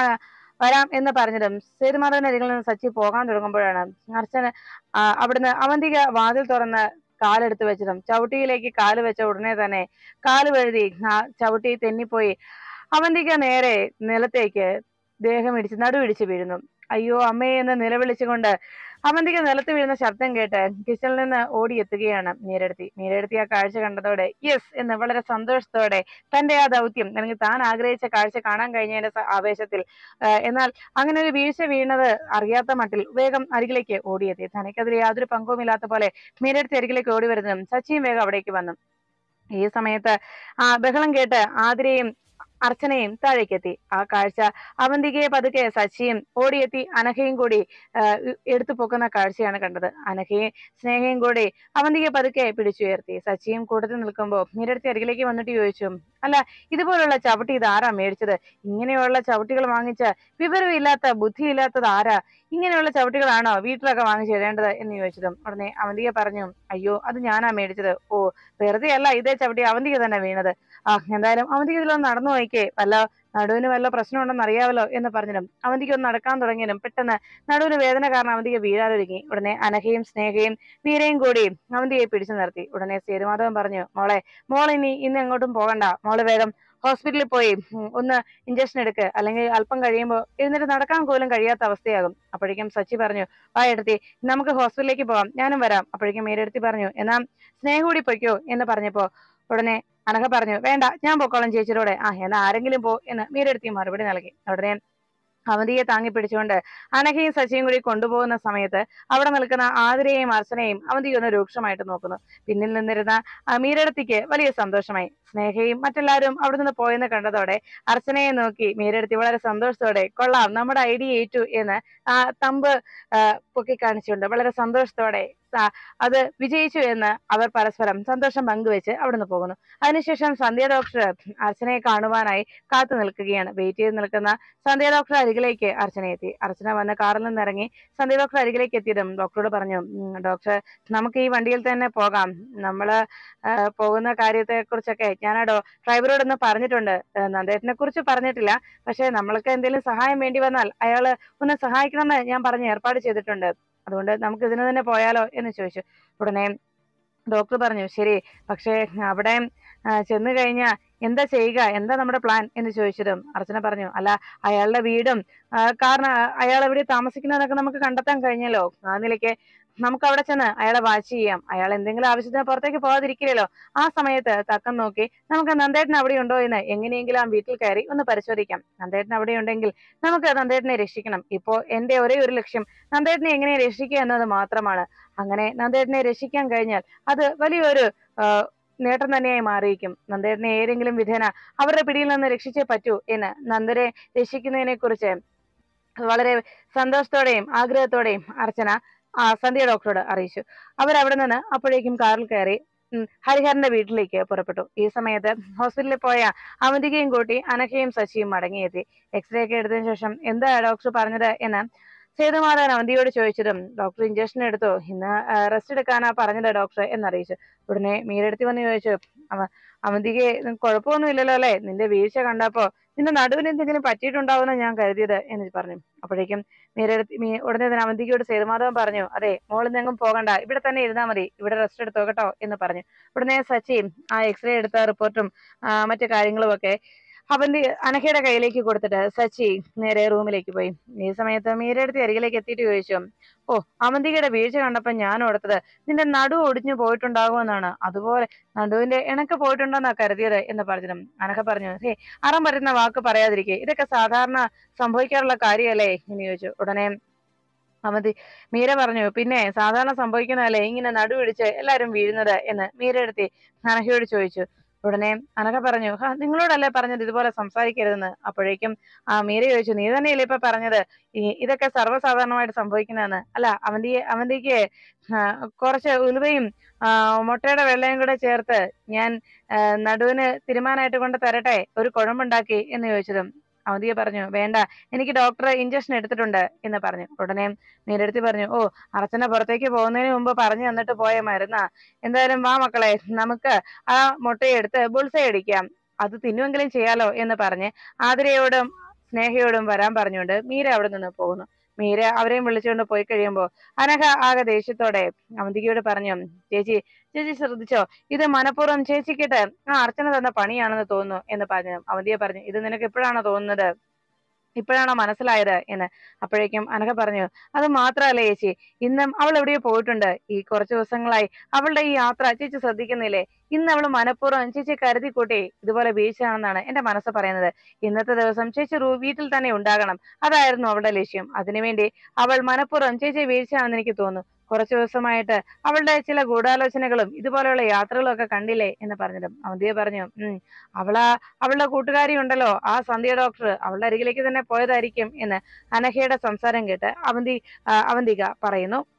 വരാം എന്ന് പറഞ്ഞതും സേതുമാധവൻ അരികിൽ നിന്ന് സച്ചി പോകാൻ തുടങ്ങുമ്പോഴാണ് അർച്ചന അവിടുന്ന് അവന്തിക വാതിൽ തുറന്ന് കാലെടുത്ത് വെച്ചതും ചവിട്ടിയിലേക്ക് കാല് വെച്ച ഉടനെ തന്നെ കാല് വഴുതി ആ ചവിട്ടി തെന്നിപ്പോയി അവന്തിക നേരെ നിലത്തേക്ക് ദേഹം ഇടിച്ച് നടുവിടിച്ച് വീഴുന്നു. അയ്യോ അമ്മേ എന്ന് നിലവിളിച്ചുകൊണ്ട് അവന്തിക നിലത്ത് വീഴുന്ന ശബ്ദം കേട്ട് കിച്ചണിൽ നിന്ന് ഓടിയെത്തുകയാണ് മീരടുത്തി ആ കാഴ്ച കണ്ടതോടെ യെസ് എന്ന് വളരെ സന്തോഷത്തോടെ തന്റെ ആ ദൗത്യം അല്ലെങ്കിൽ താൻ ആഗ്രഹിച്ച കാഴ്ച കാണാൻ കഴിഞ്ഞതിന്റെ ആവേശത്തിൽ എന്നാൽ അങ്ങനെ ഒരു വീഴ്ച വീണത് അറിയാത്ത മട്ടിൽ വേഗം അരികിലേക്ക് ഓടിയെത്തി. തനിക്കതിൽ യാതൊരു പങ്കുമില്ലാത്ത പോലെ മീരടുത്തി അരികിലേക്ക് ഓടി വരുന്നതും സച്ചിയും വേഗം അവിടേക്ക് വന്നു. ഈ സമയത്ത് ബഹളം കേട്ട് ആതിരയും അർച്ചനയും താഴേക്കെത്തി. ആ കാഴ്ച അവന്തികയെ പതുക്കെ സച്ചിയും ഓടിയെത്തി അനഘയും കൂടി എടുത്തു പൊക്കുന്ന കാഴ്ചയാണ് കണ്ടത്. അനഘയും സ്നേഹയും കൂടി അവന്തികയെ പതുക്കെ പിടിച്ചുയർത്തി. സച്ചിയും കൂട്ടത്തിൽ നിൽക്കുമ്പോൾ മീരടുത്തി അരികിലേക്ക് വന്നിട്ട് ചോദിച്ചു, അല്ല ഇതുപോലുള്ള ചവിട്ടി ഇത് ആരാ മേടിച്ചത്? ഇങ്ങനെയുള്ള ചവിട്ടികൾ വാങ്ങിച്ച വിവരമില്ലാത്ത ബുദ്ധിയില്ലാത്തത് ആരാ? ഇങ്ങനെയുള്ള ചവിട്ടികളാണോ വീട്ടിലൊക്കെ വാങ്ങിച്ചു തരേണ്ടത് എന്ന് ചോദിച്ചതും ഉടനെ അവന്തിക പറഞ്ഞു, അയ്യോ അത് ഞാനാ മേടിച്ചത്. ഓ വെറുതെ അല്ല ഇതേ ചവിട്ടി അവന്തിക തന്നെ വീണത്. എന്തായാലും അവന്തിക ഇതിലൊന്ന് നടന്നു നോക്കിയേ, നടുവിന് വല്ല പ്രശ്നമുണ്ടെന്ന് അറിയാമല്ലോ എന്ന് പറഞ്ഞതും അവന്തിക്ക് ഒന്ന് നടക്കാൻ തുടങ്ങിയതും പെട്ടെന്ന് നടുവിന് വേദന കാരണം അവന്തിക വീഴാതൊരുങ്ങി. ഉടനെ അനഘയും സ്നേഹയും വീരയും കൂടി അവന്തികയെ പിടിച്ചു നിർത്തി. ഉടനെ സേതുമാധവൻ പറഞ്ഞു, മോൾ ഇന്ന് എങ്ങോട്ടും പോകണ്ട, മോള് വേഗം ഹോസ്പിറ്റലിൽ പോയി ഒന്ന് ഇഞ്ചക്ഷൻ എടുക്ക്, അല്ലെങ്കിൽ അല്പം കഴിയുമ്പോൾ എഴുന്നേറ്റ് നടക്കാൻ പോലും കഴിയാത്ത അവസ്ഥയാകും. അപ്പോഴേക്കും സച്ചി പറഞ്ഞു, എടുത്തി നമുക്ക് ഹോസ്പിറ്റലിലേക്ക് പോകാം, ഞാനും വരാം. അപ്പോഴേക്കും മീരടുത്തി പറഞ്ഞു, എന്നാ സ്നേഹം കൂടി പൊയ്ക്കോ എന്ന് പറഞ്ഞപ്പോ ഉടനെ അനഘ പറഞ്ഞു, വേണ്ട ഞാൻ പൊക്കോളം ചേച്ചിയോടെ. എന്നാ ആരെങ്കിലും പോ എന്ന് മീരടുത്തി മറുപടി നൽകി. ഉടനെ അവന്തിയെ താങ്ങി പിടിച്ചുകൊണ്ട് അനഘയും സച്ചിയും കൂടി കൊണ്ടുപോകുന്ന സമയത്ത് അവിടെ നിൽക്കുന്ന ആതിരയെയും അർച്ചനയും അവന്തിക ഒന്ന് രൂക്ഷമായിട്ട് നോക്കുന്നു. പിന്നിൽ നിന്നിരുന്ന മീരടുത്തിക്ക് വലിയ സന്തോഷമായി. സ്നേഹയും മറ്റെല്ലാവരും അവിടെ നിന്ന് പോയെന്ന് കണ്ടതോടെ അർച്ചനയെ നോക്കി മീരടുത്തി വളരെ സന്തോഷത്തോടെ കൊള്ളാം നമ്മുടെ ഐഡിയ ഏറ്റു എന്ന് തമ്പ് പൊക്കി കാണിച്ചുകൊണ്ട് വളരെ സന്തോഷത്തോടെ അത് വിജയിച്ചു എന്ന് അവർ പരസ്പരം സന്തോഷം പങ്കുവെച്ച് അവിടുന്ന് പോകുന്നു. അതിനുശേഷം സന്ധ്യ ഡോക്ടർ അർച്ചനയെ കാണുവാനായി കാത്തു നിൽക്കുകയാണ്. വെയിറ്റ് ചെയ്ത് നിൽക്കുന്ന സന്ധ്യ ഡോക്ടർ അരികിലേക്ക് അർച്ചന എത്തി. അർച്ചന വന്ന് കാറിൽ നിന്നിറങ്ങി സന്ധ്യ ഡോക്ടർ അരികിലേക്ക് എത്തിയതും ഡോക്ടറോട് പറഞ്ഞു, ഡോക്ടർ നമുക്ക് ഈ വണ്ടിയിൽ തന്നെ പോകാം, നമ്മള് പോകുന്ന കാര്യത്തെ കുറിച്ചൊക്കെ ഞാൻ ഡ്രൈവറോടൊന്ന് പറഞ്ഞിട്ടുണ്ട്, നന്ദേട്ടനെ കുറിച്ച് പറഞ്ഞിട്ടില്ല, പക്ഷെ നമ്മൾക്ക് എന്തെങ്കിലും സഹായം വേണ്ടി വന്നാൽ അയാള് ഒന്ന് സഹായിക്കണമെന്ന് ഞാൻ പറഞ്ഞ് ഏർപ്പാട് ചെയ്തിട്ടുണ്ട്, അതുകൊണ്ട് നമുക്ക് ഇതിന് തന്നെ പോയാലോ എന്ന് ചോദിച്ചു. ഉടനെ ഡോക്ടർ പറഞ്ഞു, ശരി, പക്ഷേ അവിടെ ചെന്ന് കഴിഞ്ഞാ എന്താ ചെയ്യുക, എന്താ നമ്മുടെ പ്ലാൻ എന്ന് ചോദിച്ചതും അർച്ചന പറഞ്ഞു, അല്ല അയാളുടെ വീടും കാരണം അയാൾ എവിടെ താമസിക്കുന്നതൊക്കെ നമുക്ക് കണ്ടെത്താൻ കഴിഞ്ഞല്ലോ, ആ നിലയ്ക്ക് നമുക്ക് അവിടെ ചെന്ന് അയാളെ വാച്ച് ചെയ്യാം, അയാൾ എന്തെങ്കിലും ആവശ്യത്തിന് പുറത്തേക്ക് പോകാതിരിക്കില്ലല്ലോ, ആ സമയത്ത് തക്കം നോക്കി നമുക്ക് നന്ദേട്ടൻ അവിടെ ഉണ്ടോ എന്ന് എങ്ങനെയെങ്കിലും ആ വീട്ടിൽ കയറി ഒന്ന് പരിശോധിക്കാം. നന്ദേട്ടൻ അവിടെ ഉണ്ടെങ്കിൽ നമുക്ക് നന്ദേട്ടനെ രക്ഷിക്കണം. ഇപ്പോ എന്റെ ഒരേ ഒരു ലക്ഷ്യം നന്ദേട്ടനെ എങ്ങനെ രക്ഷിക്കുക എന്നത് മാത്രമാണ്. അങ്ങനെ നന്ദേട്ടനെ രക്ഷിക്കാൻ കഴിഞ്ഞാൽ അത് വലിയൊരു നേട്ടം തന്നെയായി മാറിയിരിക്കും. നന്ദേട്ടനെ ഏതെങ്കിലും വിധേന അവരുടെ പിടിയിൽ നിന്ന് രക്ഷിച്ചേ പറ്റൂ എന്ന് നന്ദരെ രക്ഷിക്കുന്നതിനെ കുറിച്ച് വളരെ സന്തോഷത്തോടെയും ആഗ്രഹത്തോടെയും അർച്ചന സന്ധ്യ ഡോക്ടറോട് അറിയിച്ചു. അവരവിടെ നിന്ന് അപ്പോഴേക്കും കാറിൽ കയറി ഹരിഹരന്റെ വീട്ടിലേക്ക് പുറപ്പെട്ടു. ഈ സമയത്ത് ഹോസ്പിറ്റലിൽ പോയ അവന്തികയും കൂട്ടി അനഘയും സച്ചിയും മടങ്ങിയെത്തി. എക്സ്റേ ഒക്കെ എടുത്തതിനു ശേഷം എന്താ ഡോക്ടർ പറഞ്ഞത് എന്ന് സേതുമാധവൻ അവന്തിയോട് ചോദിച്ചതും ഡോക്ടർ ഇഞ്ചക്ഷൻ എടുത്തോ, ഇന്ന് റെസ്റ്റ് എടുക്കാനാ പറഞ്ഞത് ഡോക്ടർ എന്നറിയിച്ചു. ഉടനെ മീരടുത്തി വന്ന് ചോദിച്ചു, അവന്തിക്ക് കുഴപ്പമൊന്നും ഇല്ലല്ലോ അല്ലെ, നിന്റെ വീഴ്ച കണ്ടപ്പോ നിന്റെ നടുവിന് എന്തെങ്കിലും പറ്റിയിട്ടുണ്ടാവുന്ന ഞാൻ കരുതിയത് എന്ന് പറഞ്ഞു. അപ്പോഴേക്കും ഉടനെ തന്നെ അവന്തികയോട് സേതുമാധവൻ പറഞ്ഞു, അതെ മോളിന്നെങ്ങും പോകണ്ട, ഇവിടെ തന്നെ ഇരുന്നാ മതി, ഇവിടെ റെസ്റ്റ് എടുത്തോ കേട്ടോ എന്ന് പറഞ്ഞു. ഉടനെ സച്ചി ആ എക്സ്റേ എടുത്ത റിപ്പോർട്ടും മറ്റു കാര്യങ്ങളും ഒക്കെ അവന്തി അനഘയുടെ കയ്യിലേക്ക് കൊടുത്തിട്ട് സച്ചി നേരെ റൂമിലേക്ക് പോയി. ഈ സമയത്ത് മീരയെടുത്ത് അരികിലേക്ക് എത്തിയിട്ട് ചോദിച്ചു, ഓ അവന്തികയുടെ വീഴ്ച കണ്ടപ്പോ ഞാൻ ഓർത്തത് നിന്റെ നടു ഒടിഞ്ഞു പോയിട്ടുണ്ടാകുമെന്നാണ്, അതുപോലെ നടുവിന്റെ ഇണക്ക് പോയിട്ടുണ്ടോന്നാ കരുതിയത് എന്ന് പറഞ്ഞതും അനഘ പറഞ്ഞു, ഹേ അറം പറ്റുന്ന വാക്ക് പറയാതിരിക്കെ, ഇതൊക്കെ സാധാരണ സംഭവിക്കാറുള്ള കാര്യമല്ലേ എന്ന് ചോദിച്ചു. ഉടനെ മീര പറഞ്ഞു, പിന്നെ സാധാരണ സംഭവിക്കുന്നതല്ലേ ഇങ്ങനെ നടുവിടിച്ച് എല്ലാരും വീഴുന്നത് എന്ന് മീരയെടുത്തി അനഘയോട് ചോദിച്ചു. ഉടനെ അനഘ പറഞ്ഞു, നിങ്ങളോടല്ലേ പറഞ്ഞത് ഇതുപോലെ സംസാരിക്കരുതെന്ന്. അപ്പോഴേക്കും മീര ചോദിച്ചു, നീ തന്നെയല്ലേ ഇപ്പൊ പറഞ്ഞത് ഇതൊക്കെ സർവ്വസാധാരണമായിട്ട് സംഭവിക്കുന്നതെന്ന്. അല്ല അവന്തിക്ക് കുറച്ച് ഉലുവയും മുട്ടയുടെ വെള്ളയും കൂടെ ചേർത്ത് ഞാൻ നടുവിന് തിരുമാനായിട്ട് കൊണ്ട് തരട്ടെ, ഒരു കുഴമ്പുണ്ടാക്കി എന്ന് ചോദിച്ചതും അവന്തിക പറഞ്ഞു, വേണ്ട, എനിക്ക് ഡോക്ടർ ഇഞ്ചക്ഷൻ എടുത്തിട്ടുണ്ട് എന്ന് പറഞ്ഞു. ഉടനെ നീരെടുത്തി പറഞ്ഞു, ഓ അർച്ചന പുറത്തേക്ക് പോകുന്നതിന് മുമ്പ് പറഞ്ഞു തന്നിട്ട് പോയ മരുന്നാ, എന്തായാലും വാ മക്കളെ, നമുക്ക് ആ മുട്ടയെടുത്ത് ബുൾസൈ അടിക്കാം, അത് തിന്നുവെങ്കിലും ചെയ്യാലോ എന്ന് പറഞ്ഞ് ആതിരയോടും സ്നേഹയോടും വരാൻ പറഞ്ഞുകൊണ്ട് മീര അവിടെ നിന്ന് പോകുന്നു. മീര അവരെയും വിളിച്ചുകൊണ്ട് പോയി കഴിയുമ്പോ അനഘ ആകെ ദേഷ്യത്തോടെ അവന്തികയോട് പറഞ്ഞു, ചേച്ചി ചേച്ചി ശ്രദ്ധിച്ചോ, ഇത് മനഃപൂർവ്വം ചേച്ചിക്കിട്ട് ആ അർച്ചന തന്ന പണിയാണെന്ന് തോന്നുന്നു എന്ന് പറഞ്ഞു. അവന്തിക പറഞ്ഞു, ഇത് നിനക്ക് എപ്പോഴാണോ തോന്നുന്നത്, ഇപ്പോഴാണോ മനസ്സിലായത് എന്ന്. അപ്പോഴേക്കും അനഘ പറഞ്ഞു, അത് മാത്രമല്ല ചേച്ചി, ഇന്നും അവൾ എവിടെയോ പോയിട്ടുണ്ട്, ഈ കുറച്ചു ദിവസങ്ങളായി അവളുടെ ഈ യാത്ര ചേച്ചി ശ്രദ്ധിക്കുന്നില്ലേ, ഇന്ന് അവൾ മനഃപൂർവ്വം ചേച്ചി കരുതി കൂട്ടി ഇതുപോലെ വീഴ്ചയാണെന്നാണ് എന്റെ മനസ്സ് പറയുന്നത്. ഇന്നത്തെ ദിവസം ചേച്ചി വീട്ടിൽ തന്നെ ഉണ്ടാകണം, അതായിരുന്നു അവളുടെ ലക്ഷ്യം. അതിനുവേണ്ടി അവൾ മനഃപൂർവ്വം ചേച്ചി വീഴ്ചയാണെന്ന് എനിക്ക് തോന്നുന്നു. കുറച്ചു ദിവസമായിട്ട് അവളുടെ ചില ഗൂഢാലോചനകളും ഇതുപോലെയുള്ള യാത്രകളും ഒക്കെ കണ്ടില്ലേ എന്ന് പറഞ്ഞതും അവന്തിക പറഞ്ഞു, അവളുടെ കൂട്ടുകാരി ഉണ്ടല്ലോ ആ സന്ധ്യ ഡോക്ടർ, അവളുടെ അരികിലേക്ക് തന്നെ പോയതായിരിക്കും എന്ന് അനഘയുടെ സംസാരം കേട്ട് അവന്തിക പറയുന്നു.